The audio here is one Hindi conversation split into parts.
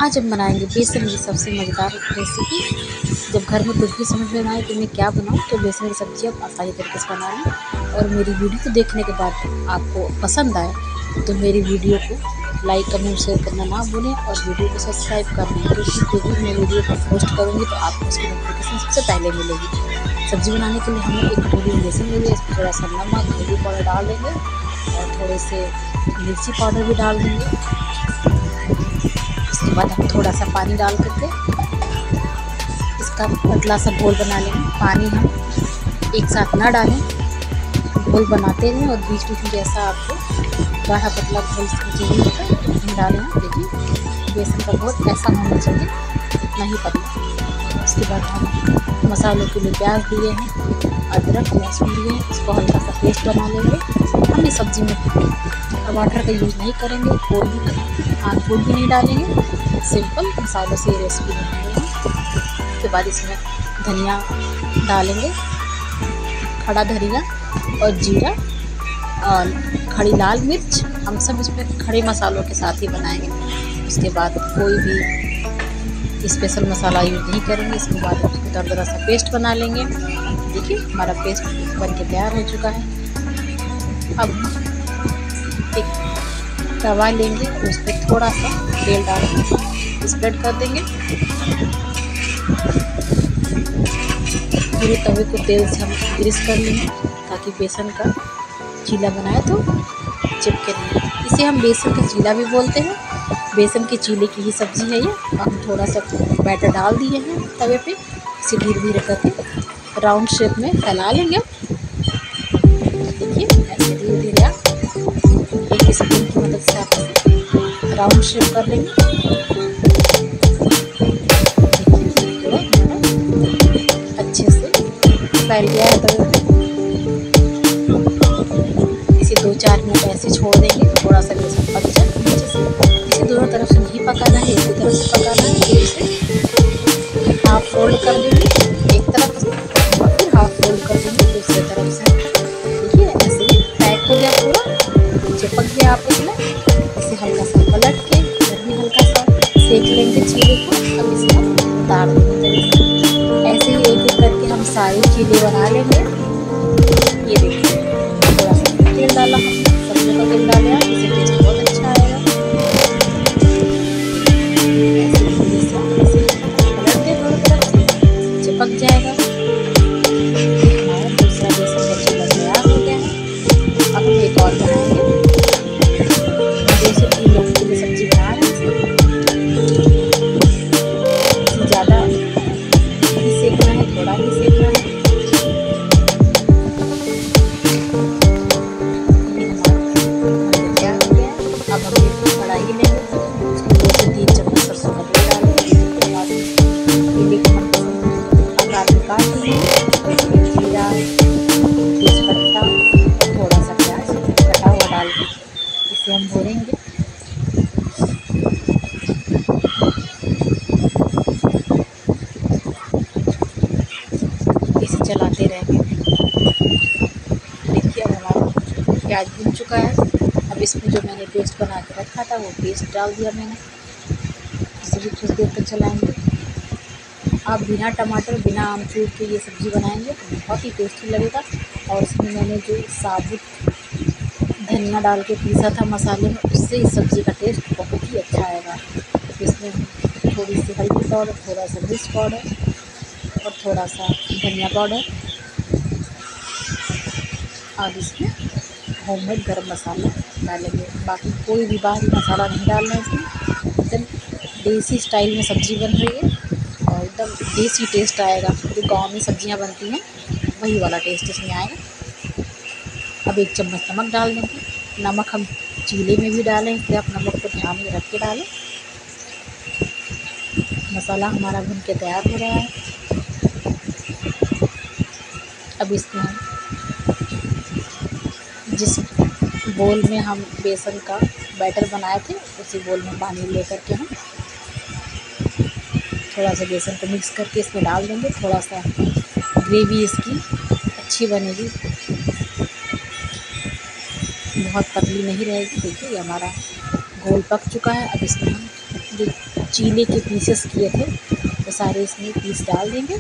आज हम बनाएंगे बेसन की सबसे मज़ेदार रेसिपी। जब घर में कुछ भी समझ में ना आए कि मैं क्या बनाऊँ, तो बेसन की सब्ज़ी आप आसानी तरीके से बना लें। और मेरी वीडियो को देखने के बाद आपको पसंद आए तो मेरी वीडियो को लाइक, कमेंट, शेयर करना ना भूलें और वीडियो को सब्सक्राइब कर लें, क्योंकि जो भी मैं वीडियो को पोस्ट करूँगी तो आपको उसकी नोटिफिकेशन सबसे पहले मिलेगी। सब्ज़ी बनाने के लिए हमने एक कटोरी बेसन ले लिया, इसमें थोड़ा सा नमक, हल्दी पाउडर डाल देंगे और थोड़े से मिर्ची पाउडर भी डाल देंगे। उसके बाद हम थोड़ा सा पानी डाल करके इसका पतला सा घोल बना लेंगे। पानी हम एक साथ ना डालें, घोल बनाते रहें और बीच बीच में जैसा आपको गाढ़ा पतला घोल चाहिए होता है हम डालें। देखिए बेसन का घोल ऐसा होना चाहिए, इतना ही पतला। उसके बाद हम मसालों के लिए प्याज दिए हैं, अदरक, लहसुन दिए हैं, इसको हल्का सा पेस्ट बना लेंगे। हम इस सब्ज़ी में टमाटर का यूज़ नहीं करेंगे, कोई भी नहीं डालेंगे, सिंपल मसालों से ये रेसिपी बनाएंगे। उसके बाद इसमें धनिया डालेंगे, खड़ा धनिया और जीरा और खड़ी लाल मिर्च, हम सब इसमें खड़े मसालों के साथ ही बनाएंगे। उसके बाद कोई भी स्पेशल मसाला यूज़ नहीं करेंगे। इसके बाद उसको दरदरा सा पेस्ट बना लेंगे। देखिए हमारा पेस्ट बन के तैयार हो चुका है। अब एक तवा लेंगे, उस पर थोड़ा सा तेल डाल के स्प्रेड कर देंगे। पूरे तवे को तेल से हम ग्रीस कर लेंगे ताकि बेसन का चीला बनाए तो चिपके नहीं। इसे हम बेसन का चीला भी बोलते हैं। बेसन के चीले की ही सब्ज़ी है ये। हम थोड़ा सा बैटर डाल दिए हैं तवे पे, इसे धीरे धीरे करके राउंड शेप में फैला लेंगे। देखिए ऐसे धीरे धीरे आप एक स्पून की मदद से आप राउंड शेप कर लेंगे। अच्छे से फैल गया है तवे पे। इसे 2-4 मिनट ऐसे छोड़ देंगे, थोड़ा सा बेसन पक जाए अच्छे से। इसे दोनों तरफ से नहीं पकाना है, एक ही तरफ से पकाना है। फिर इसे हाफ फोल्ड कर देंगे एक तरफ से और फिर हाफ फोल्ड कर देंगे दूसरी तरफ से। देखिए ऐसे ही पैक हो गया, पूरा चिपक गया आपस में। इसे हल्का सा पलट के फिर भी हल्का सा सेक लेंगे चीले को। अब इसे हम उतार देंगे। ऐसे ही एक एक करके हम सारे चीले बना लेंगे। ये देखिए थोड़ा सा तेल डाला, सब्जियों का तेल डाला, इसे टेस्ट बहुत अच्छा आएगा। ऐसे धीरे से पलट के दोनों तरफ से चिपक जाएगा। हमारा दूसरा बेसन का चीला तैयार हो गया है। अब हम एक और बनाएंगे। 2 से 3 लोगों के लिए सब्जी बना रहे हैं। ज़्यादा ही सेकना है, थोड़ा ही सेकना है। ये हमारा तैयार हो गया है। अब हम एक कढ़ाई लेंगे, उसमें 2 से 3 चम्मच सरसों का तेल डालेंगे। उसके बाद केले को हम आकार में काट लेंगे, जीरा, तेजपत्ता और थोड़ा सा प्याज कटा हुआ डाल के इसे हम भूनेंगे। इसे चलाते रहेंगे। देखिए अब हमारा प्याज भुन चुका है। अब इसमें जो मैंने पेस्ट बना के रखा था वो पेस्ट डाल दिया मैंने। इसे भी कुछ देर तक चलाएंगे। आप बिना टमाटर, बिना आमचूर के ये सब्ज़ी बनाएंगे तो बहुत ही टेस्टी लगेगा। और इसमें मैंने जो साबुत धनिया डाल के पीसा था मसाले में, उससे इस सब्ज़ी का टेस्ट बहुत ही अच्छा आएगा। इसमें थोड़ी सी हल्दी पाउडर, थोड़ा सा मिर्च पाउडर और थोड़ा सा धनिया पाउडर और इसमें होममेड गरम मसाला डालेंगे। बाकी कोई भी बाहरी मसाला नहीं डालना है इसमें। एकदम देसी स्टाइल में सब्ज़ी बन रही है और एकदम देसी टेस्ट आएगा। जो गाँव में सब्जियां बनती हैं वही वाला टेस्ट इसमें आएगा। अब 1 चम्मच नमक डाल देंगे। नमक हम चीले में भी डालें, इसलिए आप नमक को ध्यान में रख के डालें। मसाला हमारा भून के तैयार हो रहा है। अब इसमें हम जिस बोल में हम बेसन का बैटर बनाए थे उसी बोल में पानी लेकर के हम थोड़ा सा बेसन को मिक्स करके इसमें डाल देंगे। थोड़ा सा ग्रेवी इसकी अच्छी बनेगी, बहुत पतली नहीं रहेगी। देखिए ये हमारा घोल पक चुका है। अब इसमें हम जो चीले के पीसेस किए थे वो सारे इसमें पीस डाल देंगे।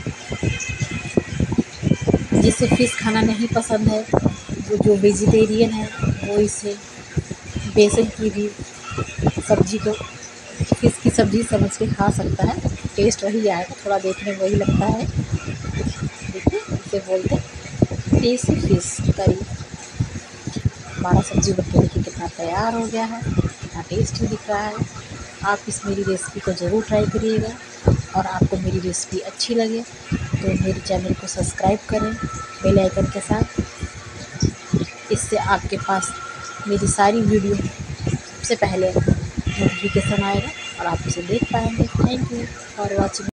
जिसे फ़िश खाना नहीं पसंद है, वो जो वेजिटेरियन है वो इसे बेसन की भी सब्ज़ी को फ़िश की सब्ज़ी समझ के खा सकता है। टेस्ट वही आएगा, थोड़ा देखने में वही लगता है। देखिए इसे बोलते हैं देसी फ़िश करी। हमारा सब्ज़ी बन के देखिए कितना तैयार हो गया है, कितना टेस्टी दिख रहा है। आप इस मेरी रेसिपी को ज़रूर ट्राई करिएगा और आपको मेरी रेसिपी अच्छी लगे तो मेरे चैनल को सब्सक्राइब करें बेल आइकन के साथ। इससे आपके पास मेरी सारी वीडियो सबसे पहले नोटिफिकेशन आएगा और आप उसे देख पाएंगे। Thank you for watching.